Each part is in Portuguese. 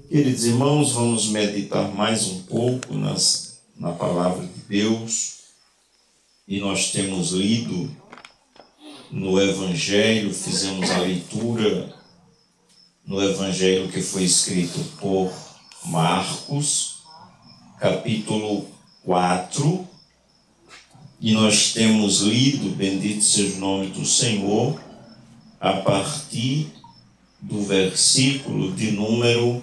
Queridos irmãos, vamos meditar mais um pouco na palavra de Deus. E nós temos lido no Evangelho, fizemos a leitura no Evangelho que foi escrito por Marcos, capítulo 4. E nós temos lido, bendito seja o nome do Senhor, a partir do versículo de número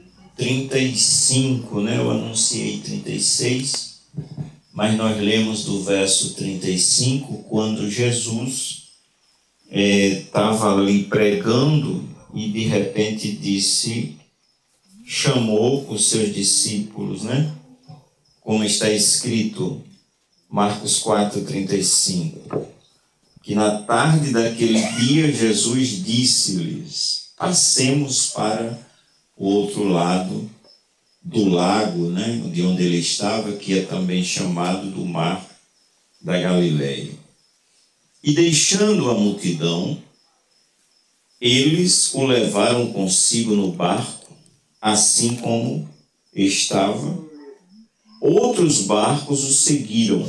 35, né? Eu anunciei 36, mas nós lemos do verso 35, quando Jesus estava ali pregando e de repente chamou os seus discípulos, né? Como está escrito, Marcos 4:35, que na tarde daquele dia Jesus disse-lhes: passemos para o outro lado do lago, né, de onde ele estava, que é também chamado do Mar da Galileia. E deixando a multidão, eles o levaram consigo no barco, assim como estava. Outros barcos o seguiram.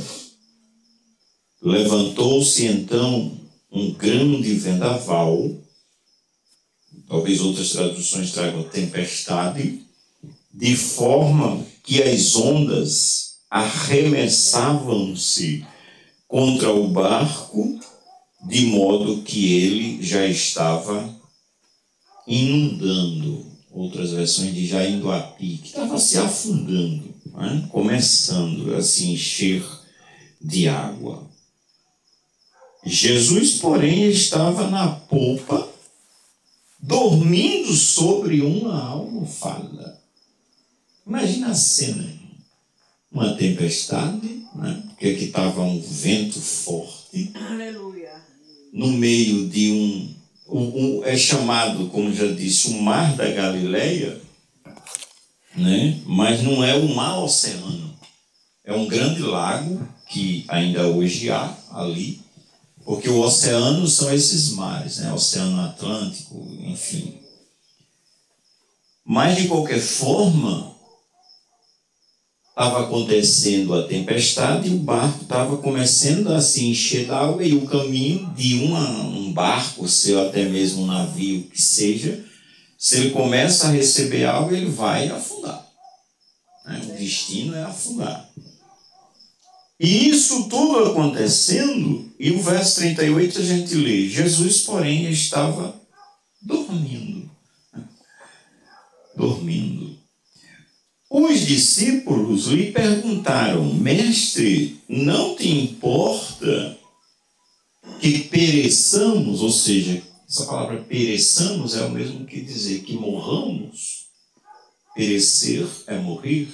Levantou-se então um grande vendaval, talvez outras traduções tragam tempestade, de forma que as ondas arremessavam-se contra o barco, de modo que ele já estava inundando. Outras versões de já indo a pique, estava se afundando, né? Começando a se encher de água. Jesus, porém, estava na popa, dormindo sobre uma almofada. Imagina a cena, uma tempestade, né? Porque aqui estava um vento forte. Aleluia. No meio de é chamado, como já disse, o Mar da Galileia, né? Mas não é o mar oceano, é um grande lago que ainda hoje há ali, porque o oceano são esses mares, né? Oceano Atlântico, enfim. Mas, de qualquer forma, estava acontecendo a tempestade e o barco estava começando a se encher d'água, e o caminho de um barco, ou até mesmo um navio que seja, se ele começa a receber água, ele vai afundar, né? O destino é afundar. E isso tudo acontecendo, e o verso 38 a gente lê: Jesus, porém, estava dormindo. Os discípulos lhe perguntaram: mestre, não te importa que pereçamos? Ou seja, essa palavra pereçamos é o mesmo que dizer que morramos. Perecer é morrer.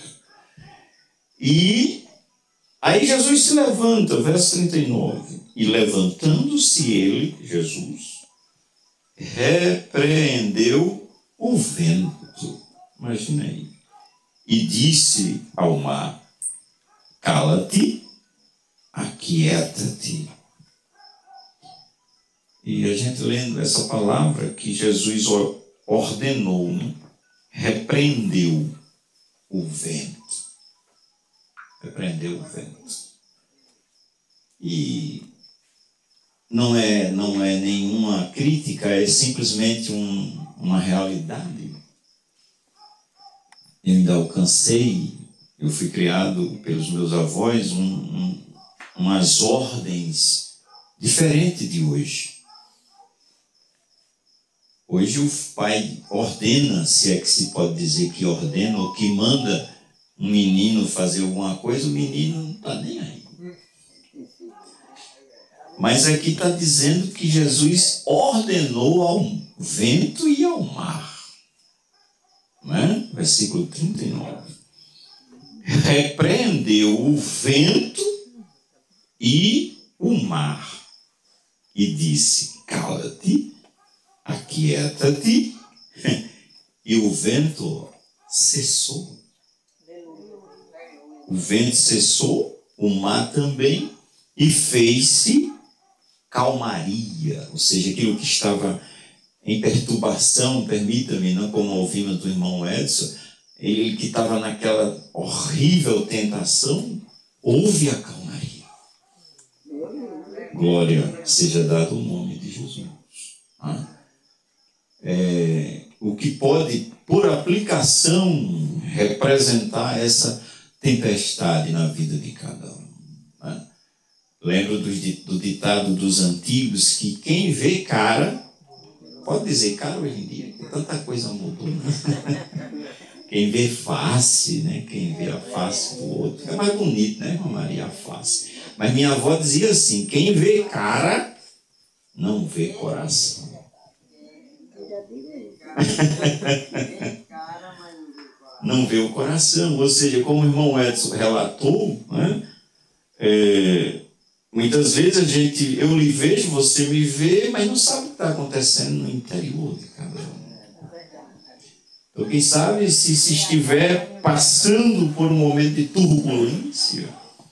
E aí Jesus se levanta, verso 39, e levantando-se ele, Jesus, repreendeu o vento. Imagina aí. E disse ao mar: cala-te, aquieta-te. E a gente lendo essa palavra que Jesus ordenou, né? Repreendeu o vento. Repreendeu o vento. E não é nenhuma crítica, é simplesmente uma realidade. Eu ainda alcancei, eu fui criado pelos meus avós, umas ordens diferentes de hoje. Hoje o pai ordena, se é que se pode dizer que ordena, ou que manda um menino fazer alguma coisa, o menino não está nem aí. Mas aqui está dizendo que Jesus ordenou ao vento e ao mar. Né? Versículo 39. Repreendeu o vento e o mar e disse: cala-te, aquieta-te. E o vento cessou. O vento cessou, o mar também, e fez-se calmaria, ou seja, aquilo que estava em perturbação, permita-me, não como ouvimos do irmão Edson, ele que estava naquela horrível tentação, houve a calmaria. Glória seja dado o nome de Jesus. O que pode, por aplicação, representar essa tempestade na vida de cada um. Lembro do ditado dos antigos que quem vê cara, pode dizer cara hoje em dia, que tanta coisa mudou, né? Quem vê face, né? Quem vê a face do outro, é mais bonito, né, irmã Maria, a face. Mas minha avó dizia assim, quem vê cara, não vê coração. Não vê o coração, ou seja, como o irmão Edson relatou, né? Muitas vezes eu lhe vejo, você me vê, mas não sabe o que está acontecendo no interior de cada um. Então, quem sabe, se estiver passando por um momento de turbulência,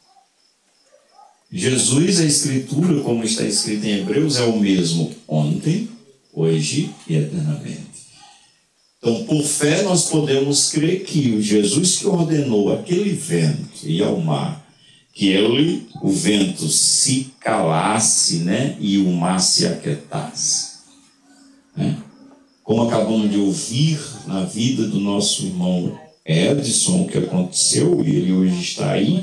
Jesus, a Escritura, como está escrito em Hebreus, é o mesmo ontem, hoje e eternamente. Então, por fé, nós podemos crer que o Jesus que ordenou aquele vento e ao mar, que o vento se calasse, né, e o mar se aquietasse. Né? Como acabamos de ouvir na vida do nosso irmão Edson, o que aconteceu, e ele hoje está aí,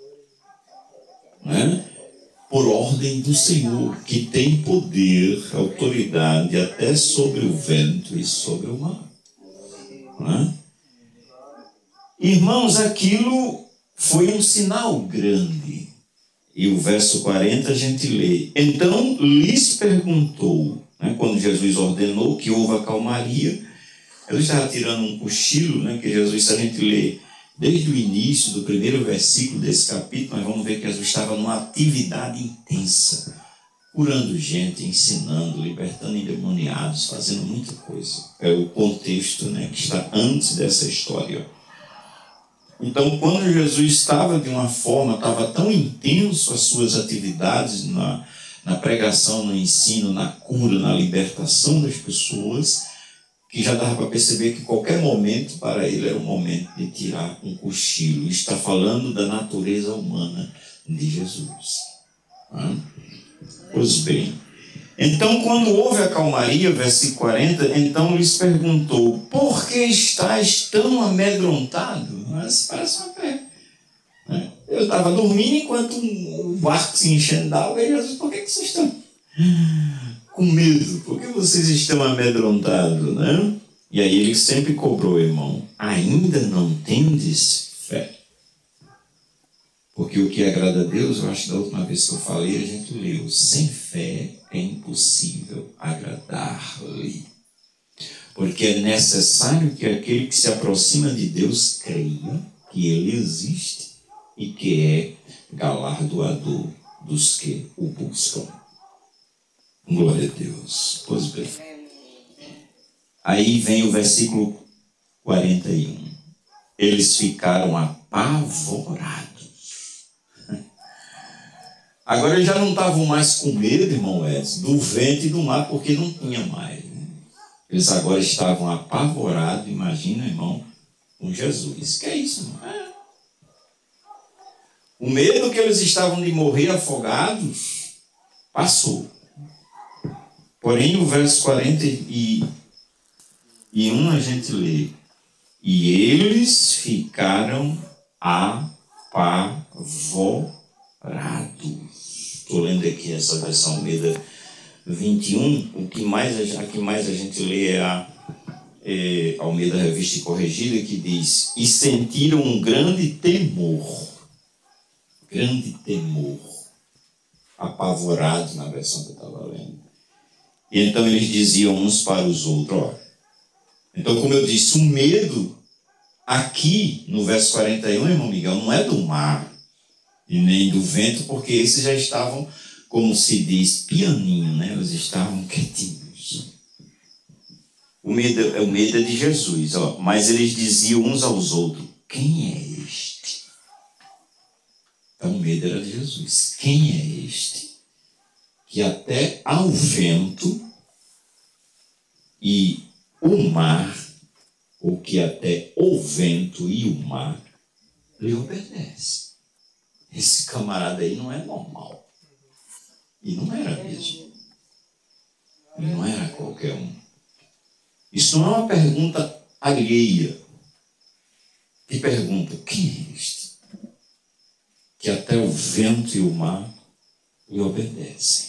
né? Por ordem do Senhor, que tem poder, autoridade até sobre o vento e sobre o mar. Né? Irmãos, aquilo foi um sinal grande. E o verso 40 a gente lê. Então lhes perguntou, né, quando Jesus ordenou que houve a calmaria, ele estava tirando um cochilo, né, que Jesus, se a gente lê desde o início do primeiro versículo desse capítulo, nós vamos ver que Jesus estava numa atividade intensa, curando gente, ensinando, libertando endemoniados, fazendo muita coisa. É o contexto, né, que está antes dessa história. Então, quando Jesus estava de uma forma, estava tão intenso as suas atividades na pregação, no ensino, na cura, na libertação das pessoas, que já dava para perceber que qualquer momento para ele era um momento de tirar um cochilo. Está falando da natureza humana de Jesus. Pois bem, então quando houve a calmaria, versículo 40, então lhes perguntou, por que estáis tão amedrontado? Mas parece uma pergunta. Eu estava dormindo enquanto o barco se enchendo d'água, e Jesus, por que vocês estão com medo? Por que vocês estão amedrontados, né? E aí ele sempre cobrou, irmão, ainda não tendes fé? Porque o que agrada a Deus, eu acho que da última vez que eu falei, a gente leu, sem fé é impossível agradar-lhe. Porque é necessário que aquele que se aproxima de Deus creia que ele existe e que é galardoador dos que o buscam. Glória a Deus. Pois bem. Aí vem o versículo 41. Eles ficaram apavorados. Agora eles já não estavam mais com medo, irmão Edson, do vento e do mar, porque não tinha mais. Né? Eles agora estavam apavorados, imagina, irmão, com Jesus. Que é isso, irmão? O medo que eles estavam de morrer afogados passou. Porém, o verso 41 a gente lê. E eles ficaram apavorados. Estou lendo aqui essa versão Almeida 21. A que mais a gente lê é a Almeida Revista e Corrigida, que diz: e sentiram um grande temor. Grande temor. Apavorados, na versão que eu estava lendo. E então eles diziam uns para os outros, ó. Então, como eu disse, o medo aqui no verso 41, irmão Miguel, não é do mar e nem do vento, porque esses já estavam, como se diz, pianinho, né? Eles estavam quietinhos. O medo é de Jesus, ó. Mas eles diziam uns aos outros, quem é este? Então o medo era de Jesus. Quem é este? Que até ao vento e o mar, ou que até o vento e o mar lhe obedecem. Esse camarada aí não é normal. E não era mesmo. Ele não era qualquer um. Isso não é uma pergunta alheia. Que pergunta, quem é este? Que até o vento e o mar lhe obedecem.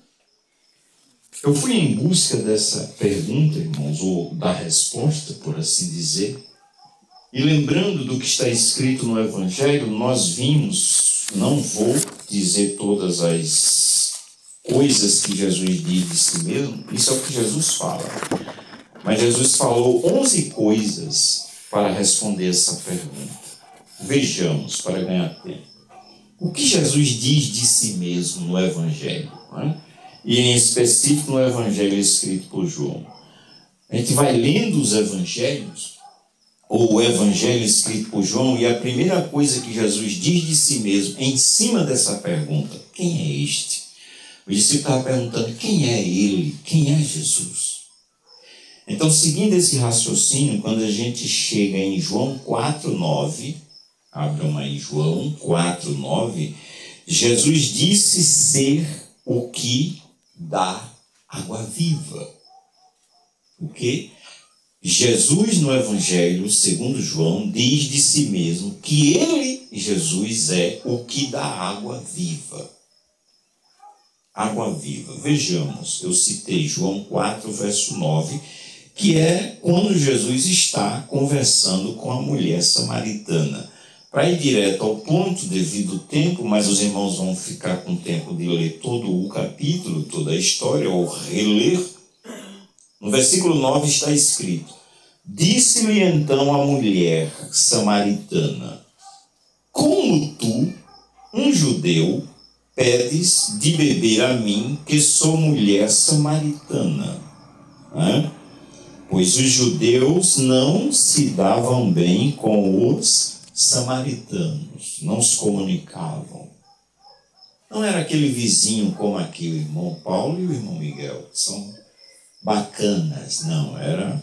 Eu fui em busca dessa pergunta, irmãos, ou da resposta, por assim dizer. E lembrando do que está escrito no Evangelho, nós vimos, não vou dizer todas as coisas que Jesus diz de si mesmo, isso é o que Jesus fala. Mas Jesus falou 11 coisas para responder essa pergunta. Vejamos, para ganhar tempo. O que Jesus diz de si mesmo no Evangelho? Né? E em específico no Evangelho escrito por João. A gente vai lendo os Evangelhos, ou o Evangelho escrito por João, e a primeira coisa que Jesus diz de si mesmo, em cima dessa pergunta, quem é este? O discípulo estava perguntando, quem é ele? Quem é Jesus? Então, seguindo esse raciocínio, quando a gente chega em João 4,9, abram aí João 4,9, Jesus disse ser o que dá água viva. O quê? Jesus no Evangelho, segundo João, diz de si mesmo que ele, Jesus, é o que dá água viva. Água viva. Vejamos, eu citei João 4, verso 9, que é quando Jesus está conversando com a mulher samaritana. Para ir direto ao ponto, devido ao tempo, mas os irmãos vão ficar com tempo de ler todo o capítulo, toda a história, ou reler. No versículo 9 está escrito: disse-lhe então a mulher samaritana: como tu, um judeu, pedes de beber a mim, que sou mulher samaritana? Pois os judeus não se davam bem com os samaritanos, não se comunicavam. Não era aquele vizinho como aqui o irmão Paulo e o irmão Miguel, que são bacanas, não, era...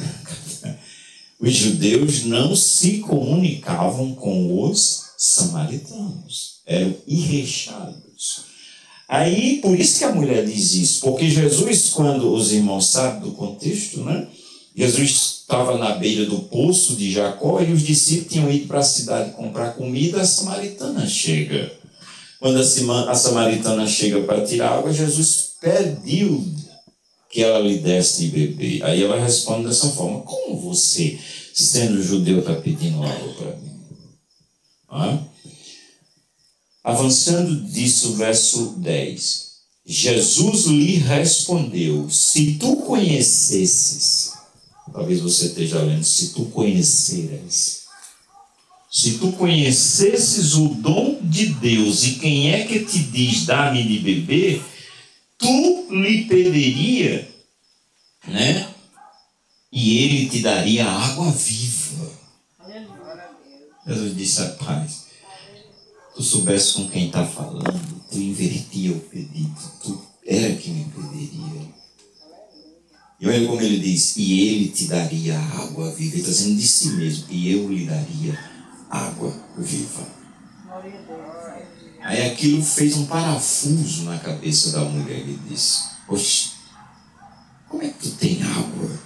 Os judeus não se comunicavam com os samaritanos, eram irrechados. Aí, por isso que a mulher diz isso, porque Jesus, quando os irmãos sabem do contexto, né? Jesus estava na beira do poço de Jacó e os discípulos tinham ido para a cidade comprar comida, a samaritana chega. Quando a samaritana chega para tirar água, Jesus pediu que ela lhe desse de beber. Aí ela responde dessa forma: como você, sendo judeu, está pedindo água para mim? Avançando disso, verso 10. Jesus lhe respondeu: se tu conhecesses, talvez você esteja lendo, se tu conheceras, se tu conhecesses o dom de Deus e quem é que te diz dá-me de beber, tu lhe pediria, né? E ele te daria água viva. Jesus disse: rapaz, tu soubesse com quem está falando, tu invertia o pedido, tu era quem me pediria. E olha como ele diz: e ele te daria água viva. Ele está dizendo de si mesmo: e eu lhe daria água viva. Aí aquilo fez um parafuso na cabeça da mulher. Ele disse: oxe, como é que tu tem água?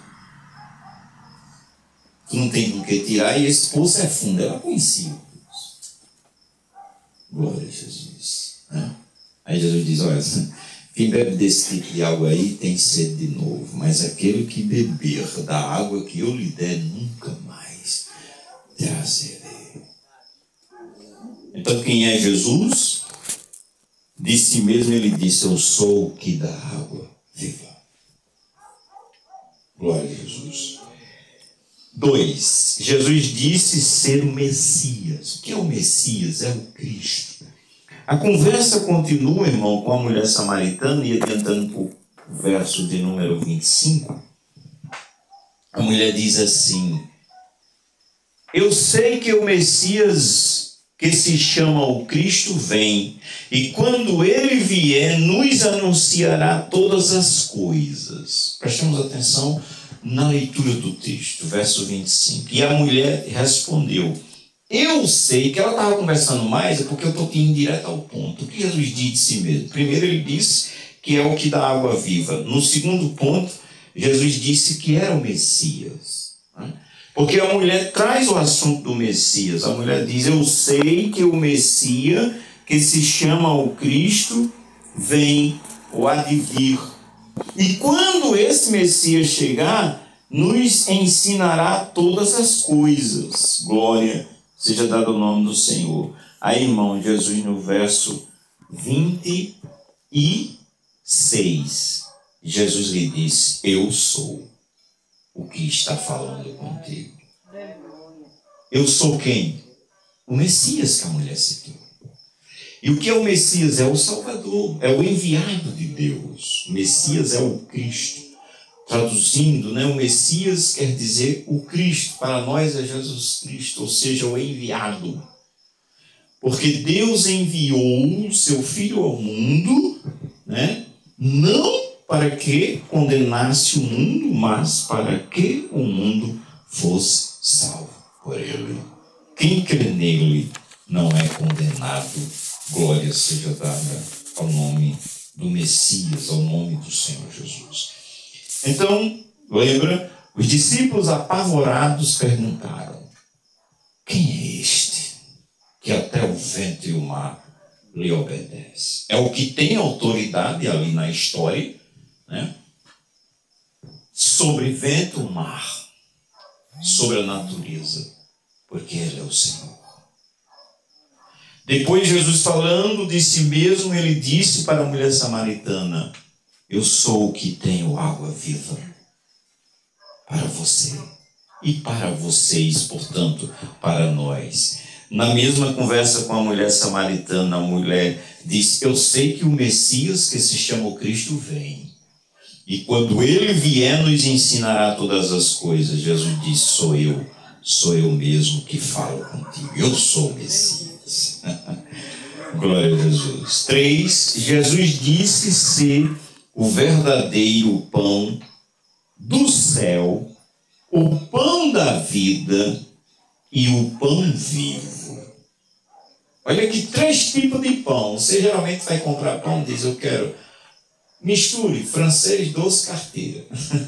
Tu não tem com que tirar, e esse poço é fundo. Ela conhecia o poço. Glória a Jesus. Aí Jesus diz: olha, quem bebe desse tipo de água aí tem sede de novo, mas aquele que beber da água que eu lhe der nunca mais terá sede. Então quem é Jesus? De si mesmo ele disse: eu sou o que dá água viva. Glória a Jesus. 2. Jesus disse ser o Messias. O que é o Messias? É o Cristo. A conversa continua, irmão, com a mulher samaritana, e adiantando para o verso de número 25, a mulher diz assim: eu sei que o Messias que se chama o Cristo, vem, e quando ele vier, nos anunciará todas as coisas. Prestemos atenção na leitura do texto, verso 25. E a mulher respondeu: eu sei que ela estava conversando mais, é porque eu estou indo direto ao ponto. O que Jesus disse de si mesmo? Primeiro, ele disse que é o que dá água viva. No segundo ponto, Jesus disse que era o Messias. Porque a mulher traz o assunto do Messias. A mulher diz: eu sei que o Messias, que se chama o Cristo, vem ou há de vir. E quando esse Messias chegar, nos ensinará todas as coisas. Glória seja dado o nome do Senhor. Aí, irmão, Jesus no verso 26, Jesus lhe disse: eu sou o que está falando contigo. Eu sou quem? O Messias que a mulher citou. E o que é o Messias? É o Salvador, é o enviado de Deus. O Messias é o Cristo. Traduzindo, o Messias quer dizer o Cristo. Para nós é Jesus Cristo, ou seja, o enviado. Porque Deus enviou o seu Filho ao mundo, não para que condenasse o mundo, mas para que o mundo fosse salvo por ele. Quem crê nele não é condenado. Glória seja dada ao nome do Messias, ao nome do Senhor Jesus. Então, lembra, os discípulos apavorados perguntaram: quem é este que até o vento e o mar lhe obedecem? É o que tem autoridade ali na história, sobre vento e mar, sobre a natureza, porque ele é o Senhor. Depois, Jesus falando de si mesmo, ele disse para a mulher samaritana: eu sou o que tenho água viva para você e para vocês, portanto, para nós. Na mesma conversa com a mulher samaritana, a mulher disse: eu sei que o Messias, que se chama o Cristo, vem. E quando ele vier, nos ensinará todas as coisas. Jesus disse: sou eu mesmo que falo contigo. Eu sou o Messias. Glória a Jesus. 3. Jesus disse ser o verdadeiro pão do céu, o pão da vida e o pão vivo. Olha aqui, 3 tipos de pão. Você geralmente vai comprar pão e diz: eu quero misture francês, doce, carteira.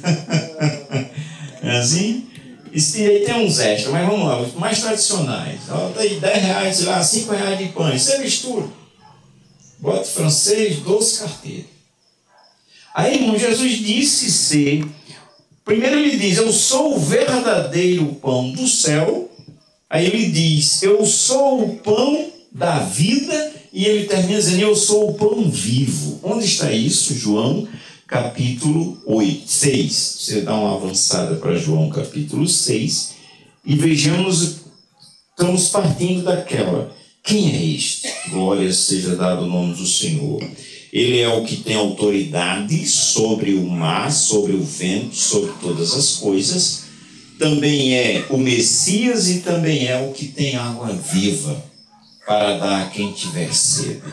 É assim? E aí tem uns extras, mas vamos lá, os mais tradicionais. Tá aí R$10, sei lá, R$5 de pães. Você mistura. Bota francês, doce, carteira. Aí, irmão, Jesus disse ser... Primeiro ele diz: eu sou o verdadeiro pão do céu. Aí ele diz: eu sou o pão da vida. E ele termina dizendo: eu sou o pão vivo. Onde está isso? João capítulo 6. Você dá uma avançada para João capítulo 6 e vejamos, estamos partindo daquela: quem é este? Glória seja dado o nome do Senhor. Ele é o que tem autoridade sobre o mar, sobre o vento, sobre todas as coisas. Também é o Messias e também é o que tem água viva para dar a quem tiver sede.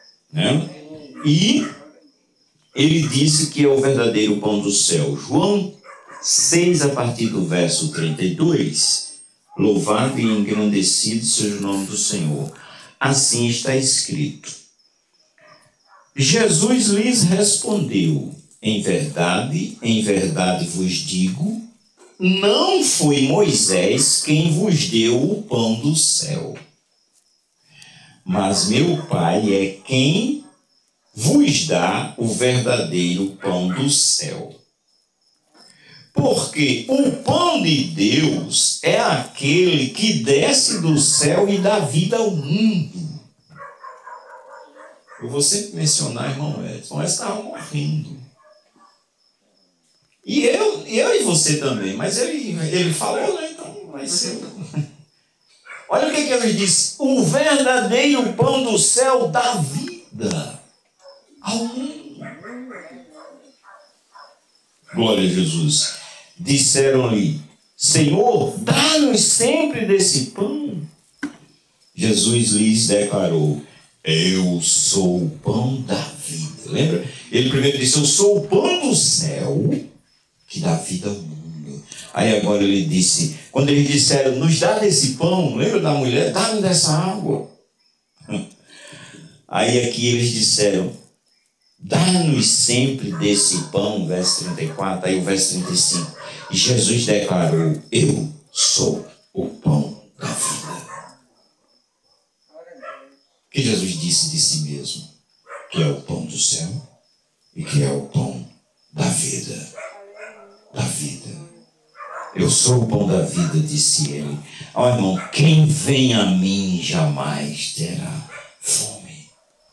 E ele disse que é o verdadeiro pão do céu. João 6, a partir do verso 32. Louvado e engrandecido seja o nome do Senhor. Assim está escrito: Jesus lhes respondeu: em verdade vos digo, não foi Moisés quem vos deu o pão do céu, mas meu Pai é quem vos dá o verdadeiro pão do céu. Porque o pão de Deus é aquele que desce do céu e dá vida ao mundo. Eu vou sempre mencionar irmão Edson. Edson estava morrendo. E eu e você também. Mas ele falou, então vai ser. Olha o que ele diz: o verdadeiro pão do céu dá vida ao mundo. Glória a Jesus. Disseram-lhe: Senhor, dá-nos sempre desse pão. Jesus lhes declarou: eu sou o pão da vida. Lembra? Ele primeiro disse: eu sou o pão do céu que dá vida ao mundo. Aí agora ele disse, quando eles disseram: nos dá desse pão, lembra da mulher? Dá-me dessa água. Aí aqui eles disseram: dá-nos sempre desse pão, verso 34, aí o verso 35. E Jesus declarou: eu sou o pão da vida. Que Jesus disse de si mesmo, que é o pão do céu e que é o pão da vida. Da vida. Eu sou o pão da vida, disse ele. Ó irmão, quem vem a mim jamais terá fome.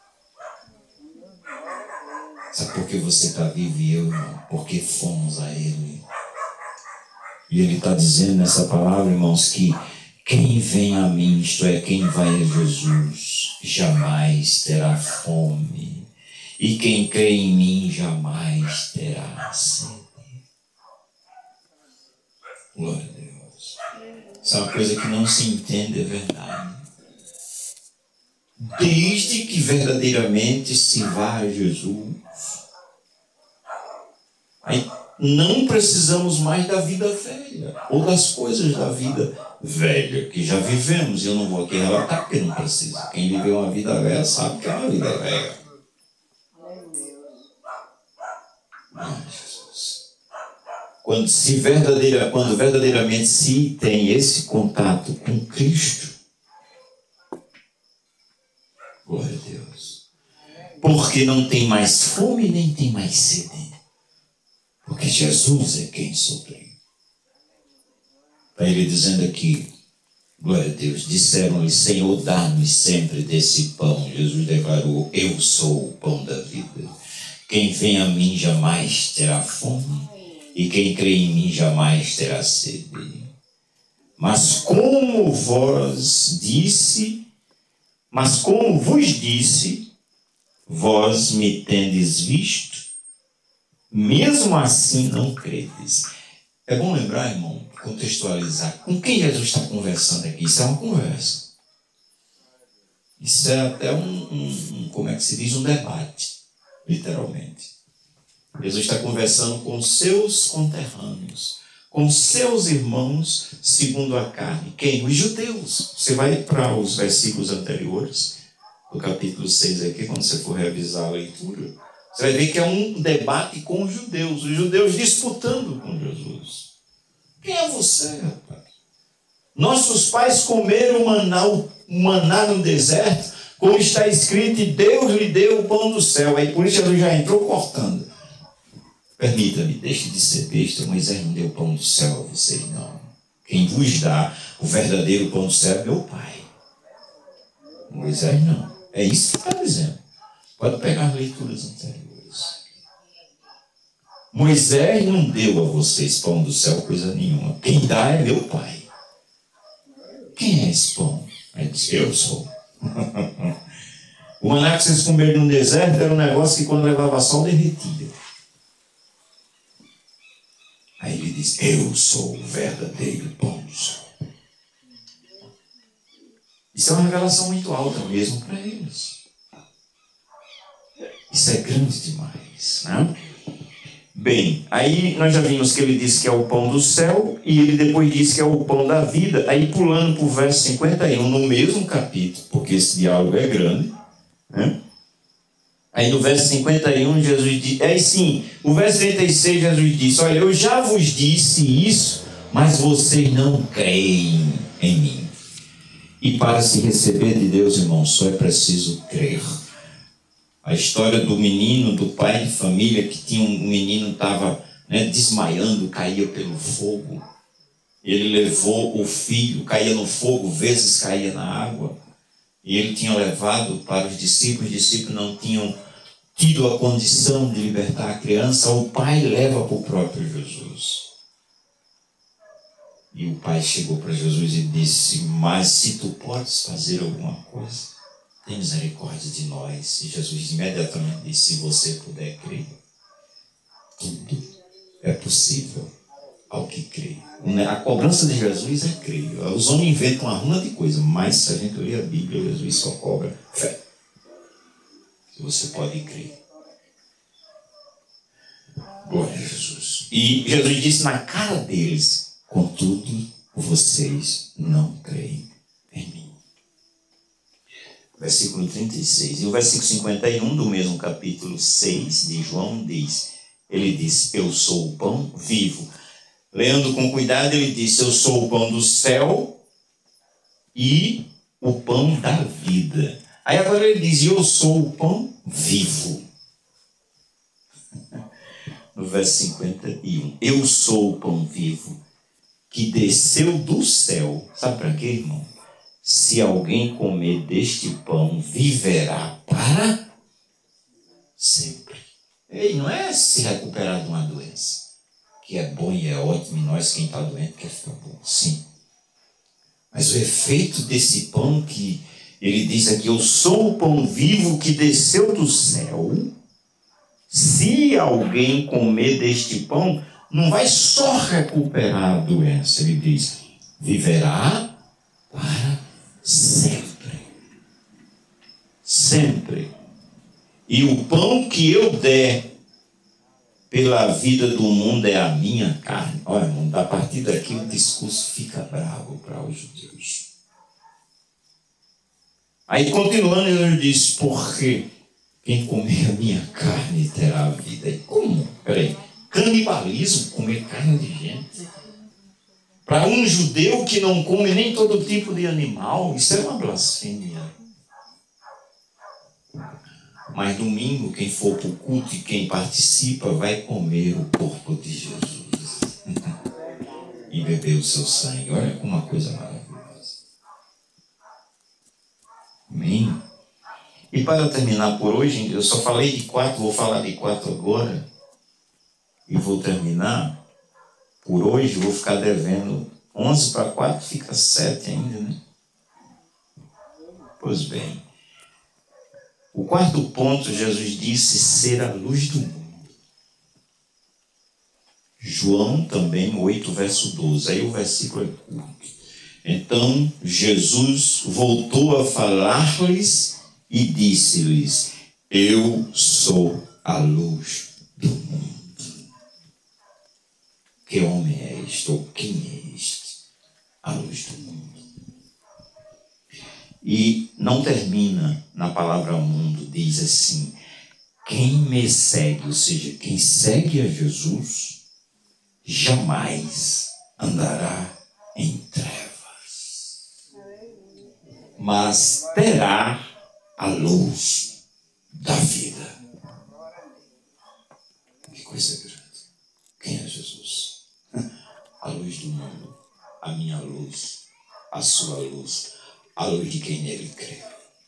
Sabe por que você está vivo e eu, irmão? Porque fomos a ele. E ele está dizendo nessa palavra, irmãos, que quem vem a mim, isto é, quem vai a Jesus, jamais terá fome. E quem crê em mim jamais terá sede. Glória a Deus. Isso é uma coisa que não se entende, é verdade. Desde que verdadeiramente se vá a Jesus, aí não precisamos mais da vida velha, ou das coisas da vida velha, que já vivemos. Eu não vou aqui relatar porque não precisa. Quem viveu uma vida velha sabe que é uma vida velha. Ah, Jesus. Quando verdadeiramente se tem esse contato com Cristo, glória a Deus. Porque não tem mais fome nem tem mais sede. Porque Jesus é quem supre. Está ele dizendo aqui, glória a Deus, disseram-lhe: Senhor, dá-nos sempre desse pão. Jesus declarou: eu sou o pão da vida. Quem vem a mim jamais terá fome, e quem crê em mim jamais terá sede. Mas como vos disse, vós me tendes visto, mesmo assim não credes. É bom lembrar, irmão, contextualizar com quem Jesus está conversando aqui. Isso é uma conversa. Isso é até como é que se diz? Um debate, literalmente. Jesus está conversando com seus conterrâneos, com seus irmãos segundo a carne. Quem? Os judeus. Você vai para os versículos anteriores, do capítulo 6 aqui, quando você for revisar a leitura, você vai ver que é um debate com os judeus disputando com Jesus. Quem é você, rapaz? Nossos pais comeram maná no deserto, como está escrito, e Deus lhe deu o pão do céu. Aí por isso Jesus já entrou cortando. Permita-me, deixe de ser besta, Moisés não deu o pão do céu a vocês, não. Quem vos dá o verdadeiro pão do céu é meu Pai. Moisés não. É isso que está dizendo. Pode pegar as leituras anteriores. Moisés não deu a vocês pão do céu, coisa nenhuma. Quem dá é meu Pai. Quem é esse pão? Ele diz: eu sou. O maná que vocês comeram no deserto era um negócio que quando levava sol derretia. Aí ele diz: eu sou o verdadeiro pão do céu. Isso é uma revelação muito alta mesmo para eles. Isso é grande demais, né? Bem, aí nós já vimos que ele disse que é o pão do céu, e ele depois disse que é o pão da vida. Aí pulando para o verso 51, no mesmo capítulo, porque esse diálogo é grande, né? Aí no verso 51, Jesus diz, sim, o verso 36, Jesus disse: olha, eu já vos disse isso, mas vocês não creem em mim. E para se receber de Deus, irmão, só é preciso crer. A história do menino, do pai de família, que tinha um menino, estava desmaiando, caía pelo fogo. Ele levou o filho, caía no fogo, vezes caía na água. E ele tinha levado para os discípulos não tinham tido a condição de libertar a criança. O pai leva para o próprio Jesus. E o pai chegou para Jesus e disse: mas se tu podes fazer alguma coisa, tem misericórdia de nós. E Jesus imediatamente disse: se você puder crer, tudo é possível ao que crê. A cobrança de Jesus é crer. Os homens inventam uma runa de coisa, mas se a gente ler a Bíblia, Jesus só cobra fé. Você pode crer. Glória a Jesus. E Jesus disse na cara deles: contudo, vocês não creem em mim. Versículo 36. E o versículo 51 do mesmo capítulo 6 de João diz: ele diz, eu sou o pão vivo. Lendo com cuidado, ele disse, eu sou o pão do céu e o pão da vida. Aí agora ele diz, eu sou o pão vivo. No verso 51, eu sou o pão vivo que desceu do céu. Sabe para quê, irmão? Se alguém comer deste pão, viverá para sempre. E não é se recuperar de uma doença, que é bom e é ótimo, e nós, quem está doente, quer ficar bom. Sim. Mas o efeito desse pão que ele diz aqui, eu sou o pão vivo que desceu do céu. Se alguém comer deste pão, não vai só recuperar a doença. Ele diz, viverá para sempre. Sempre. E o pão que eu der pela vida do mundo é a minha carne. Olha, irmão, a partir daqui o discurso fica bravo para os judeus. Aí, continuando, ele diz, porque quem comer a minha carne terá a vida. E como? Peraí, canibalismo, comer carne de gente? Para um judeu que não come nem todo tipo de animal, isso é uma blasfêmia. Mas domingo, quem for para o culto e quem participa vai comer o corpo de Jesus e beber o seu sangue. Olha como uma coisa maravilhosa. Amém? E para terminar por hoje, eu só falei de 4, vou falar de 4 agora. E vou terminar. Por hoje, vou ficar devendo 11 para 4, fica 7 ainda, né? Pois bem. O 4º ponto, Jesus disse ser a luz do mundo. João também, 8, verso 12. Aí o versículo é curto. Então, Jesus voltou a falar-lhes e disse-lhes, eu sou a luz do mundo. Que homem é este? Ou quem é este? A luz do mundo. E não termina na palavra mundo, diz assim, quem me segue, ou seja, quem segue a Jesus, jamais andará em trevas, mas terá a luz da vida. Que coisa grande. Quem é Jesus? A luz do mundo, a minha luz, a sua luz, a luz de quem nele crê.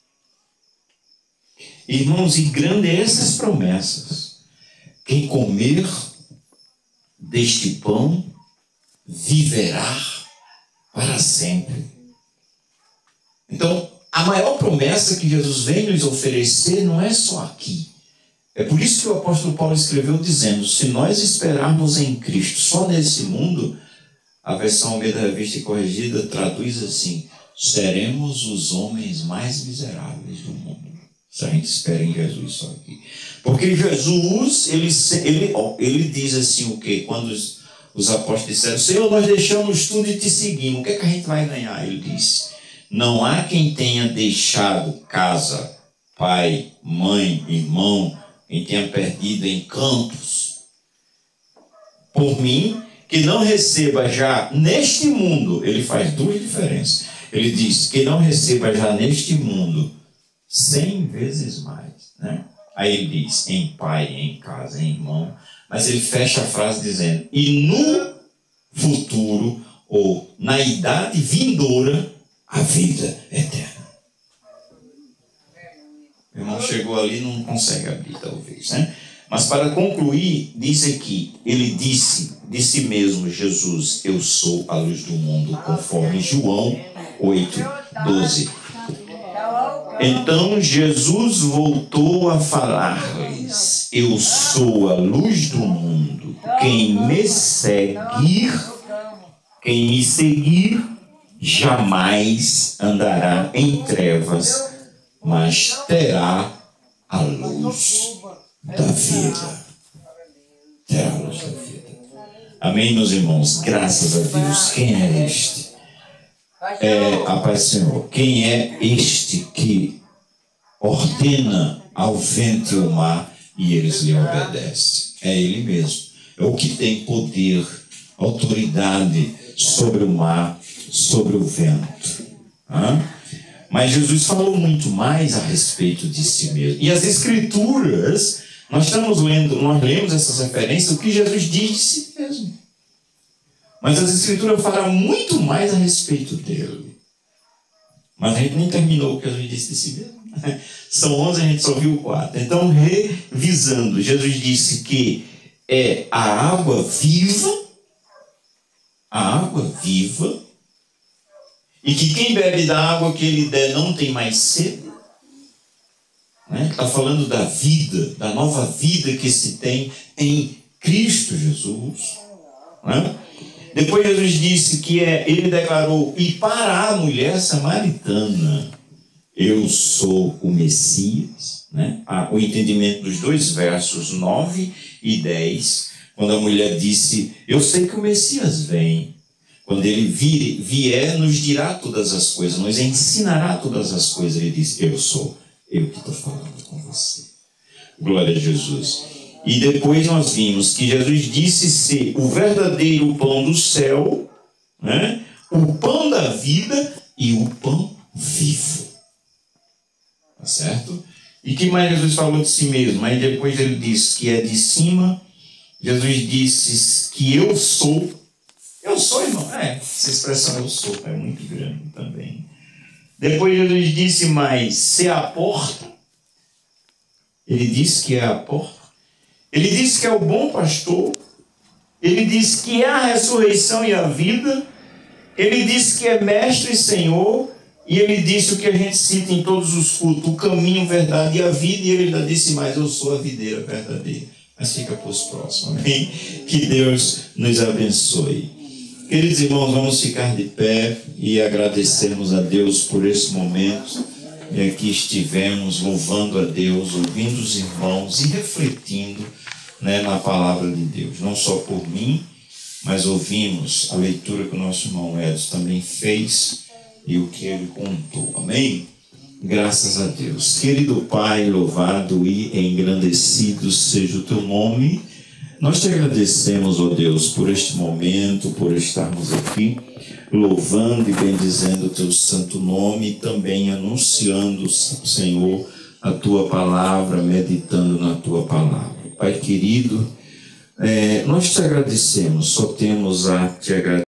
Irmãos, e grandes essas promessas. Quem comer deste pão viverá para sempre. Então, a maior promessa que Jesus vem nos oferecer não é só aqui. É por isso que o apóstolo Paulo escreveu dizendo, se nós esperarmos em Cristo só nesse mundo, a versão Almeida Revista e Corrigida traduz assim, seremos os homens mais miseráveis do mundo. Se a gente espera em Jesus só aqui. Porque Jesus, ele diz assim o quê? Quando os apóstolos disseram, Senhor, nós deixamos tudo e te seguimos. O que é que a gente vai ganhar? Ele diz, não há quem tenha deixado casa, pai, mãe, irmão, quem tenha perdido em campos, por mim, que não receba já neste mundo, ele faz 2 diferenças. Ele diz que não receba já neste mundo 100 vezes mais, né? Aí ele diz, em pai, em casa, em irmão, mas ele fecha a frase dizendo, e no futuro, ou na idade vindoura, a vida eterna. O irmão chegou ali e não consegue abrir, talvez, né? Mas para concluir, diz aqui, ele disse de si mesmo, Jesus, eu sou a luz do mundo, conforme João 8, 12. Então Jesus voltou a falar-lhes diz: eu sou a luz do mundo. Quem me seguir jamais andará em trevas, mas terá a luz da vida. Terá a luz da vida. Amém, meus irmãos? Graças a Deus. Quem é este? A paz do Senhor. Quem é este que ordena ao vento e ao mar e eles lhe obedecem? É Ele mesmo. É o que tem poder, autoridade sobre o mar, sobre o vento. Mas Jesus falou muito mais a respeito de si mesmo. E as Escrituras, nós lemos essas referências, o que Jesus diz de si mesmo. Mas as Escrituras falam muito mais a respeito dele. Mas a gente nem terminou o que Jesus disse de si mesmo. São 11, a gente só viu 4. Então, revisando, Jesus disse que é a água viva, e que quem bebe da água que ele der não tem mais sede. Está falando da vida, da nova vida que se tem em Cristo Jesus. Depois Jesus disse que ele declarou, e para a mulher samaritana, eu sou o Messias. O entendimento dos dois versos 9 e 10, quando a mulher disse, eu sei que o Messias vem. Quando ele vier, nos dirá todas as coisas, nos ensinará todas as coisas. Ele disse, eu sou, eu que estou falando com você. Glória a Jesus. E depois nós vimos que Jesus disse ser o verdadeiro pão do céu, o pão da vida e o pão vivo. Tá certo? E que mais Jesus falou de si mesmo? Aí depois ele disse que é de cima. Jesus disse que eu sou. Eu sou, irmão. Essa expressão eu sou é muito grande também. Depois Jesus disse mais, ser a porta. Ele disse que é a porta. Ele disse que é o bom pastor. Ele disse que é a ressurreição e a vida. Ele disse que é mestre e senhor. E ele disse o que a gente cita em todos os cultos, o caminho, a verdade e a vida. E ele ainda disse mais, eu sou a videira verdadeira. Mas fica para os próximos, amém? Que Deus nos abençoe. Queridos irmãos, vamos ficar de pé e agradecermos a Deus por esse momento. E aqui estivemos louvando a Deus, ouvindo os irmãos e refletindo na palavra de Deus. Não só por mim, mas ouvimos a leitura que o nosso irmão Edson também fez e o que ele contou. Amém? Graças a Deus. Querido Pai, louvado e engrandecido seja o teu nome. Nós te agradecemos, ó Deus, por este momento, por estarmos aqui, louvando e bendizendo o teu santo nome e também anunciando, Senhor, a tua palavra, meditando na tua palavra. Pai querido, nós te agradecemos, só temos a te agradecer.